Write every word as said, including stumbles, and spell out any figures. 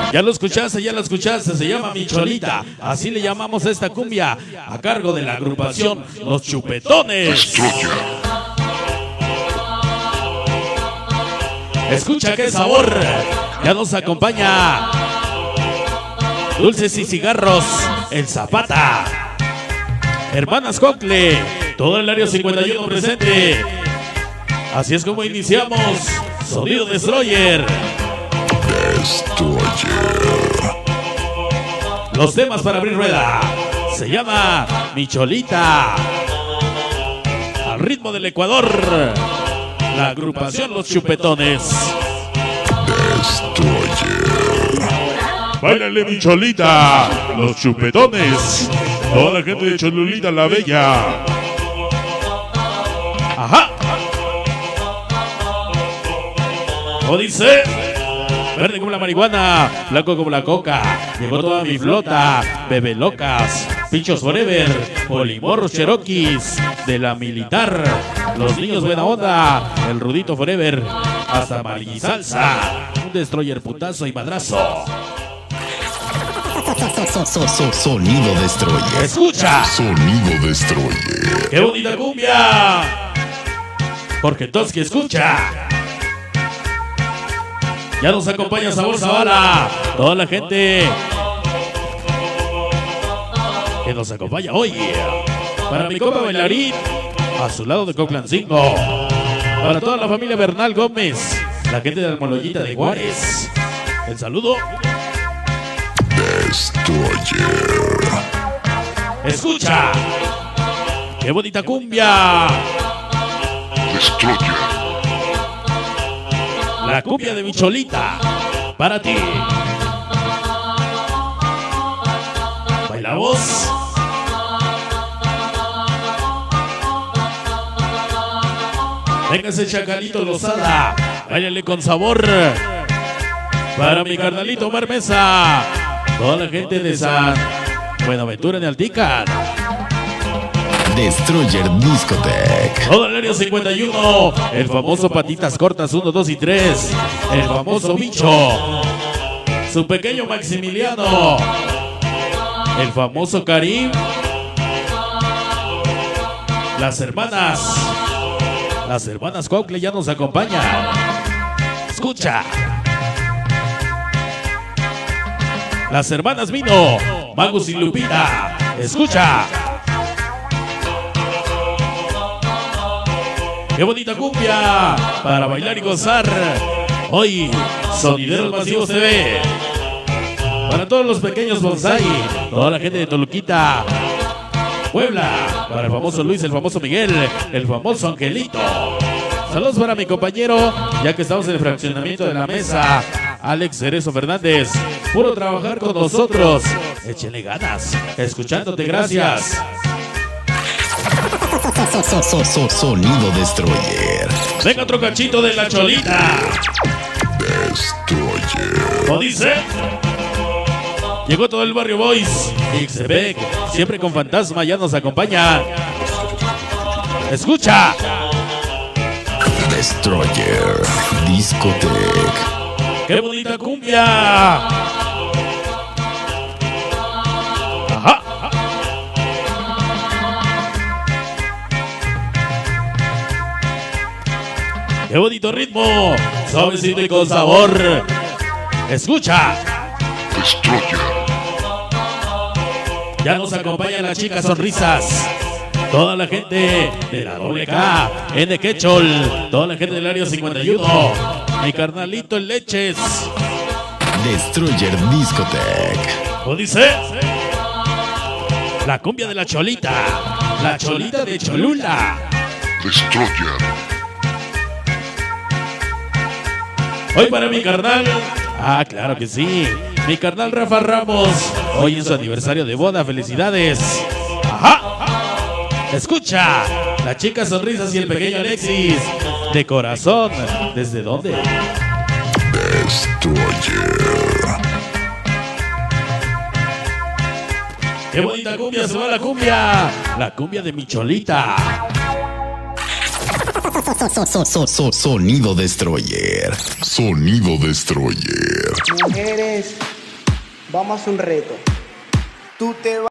Ya lo escuchaste, ya lo escuchaste, se llama Micholita. Así le llamamos a esta cumbia, a cargo de la agrupación Los Chupetones. Escucha qué sabor. Ya nos acompaña Dulces y Cigarros, El Zapata. Hermanas Cocle, todo el área cincuenta y uno presente. Así es como iniciamos Sonido Destroyer. Destroyer. Los temas para abrir rueda. Se llama Micholita. Al ritmo del Ecuador. La agrupación Los Chupetones. Destroyer. Báilale Micholita. Los Chupetones. Toda la gente de Cholulita la Bella. Ajá. ¿Cómo dice? Verde como la marihuana, blanco como la coca. Llegó toda mi flota, bebé locas, pinchos forever, polimorros cheroquis, de la militar, los niños buena onda, el rudito forever, hasta Mari Salsa, un destroyer putazo y madrazo. So, so, so, sonido Destroyer. Escucha. Sonido Destroyer. ¡Qué bonita cumbia! Porque Toski escucha. Ya nos acompaña Sabor Zavala. Toda la gente que nos acompaña hoy. Para mi compa bailarín, a su lado de Coclancingo. Para toda la familia Bernal Gómez, la gente de la Moloyita de Juárez. El saludo. Destroyer. Escucha. ¡Qué bonita cumbia! Destroyer. La cumbia de Micholita, para ti. Bailamos. Véngase Chacalito Lozada, báilale con sabor. Para mi carnalito Omar Mesa, toda la gente de San Buenaventura en Altican. Destroyer Discotech. Todo el área cincuenta y uno, el famoso Patitas Cortas uno, dos y tres, el famoso Bicho, su pequeño Maximiliano, el famoso Karim, las hermanas, las hermanas Cocle ya nos acompañan. Escucha. Las hermanas Vino, Magus y Lupita. Escucha. ¡Qué bonita cumbia! Para bailar y gozar. Hoy, Sonideros Masivos T V. Para todos los pequeños bonsai, toda la gente de Toluquita, Puebla. Para el famoso Luis, el famoso Miguel, el famoso Angelito. Saludos para mi compañero, ya que estamos en el fraccionamiento de la mesa, Alex Cerezo Fernández. Puro trabajar con nosotros. Échenle ganas. Escuchándote, gracias. So, so, so, so, sonido Destroyer. Venga otro cachito de la Cholita. Destroyer. ¿Cómo dice? Llegó todo el barrio Boys. Ixtepec, siempre con Fantasma, ya nos acompaña. Escucha. Destroyer Discotech. ¡Qué bonita cumbia! Ajá. ¡Qué bonito ritmo! Suavecito y con sabor. Escucha. Destroyer. Ya nos acompañan las chicas sonrisas. Toda la gente de la doble K, N Quechol, toda la gente del área cincuenta y uno. Mi carnalito en Leches. Destroyer Discotech. ¿Cómo dice? La cumbia de la Cholita. La Cholita de Cholula. Destroyer. Hoy para mi carnal. Ah, claro que sí. Mi carnal Rafa Ramos. Hoy es su aniversario de boda. Felicidades. Ajá. Escucha. La chica sonrisas y el pequeño Alexis. De corazón. ¿Desde dónde? Destroyer. ¡Qué bonita cumbia! ¡Se va la cumbia! La cumbia de Micholita. So, so, so, so, sonido Destroyer. Sonido Destroyer. Mujeres, Vamos a hacer un reto. Tú te vas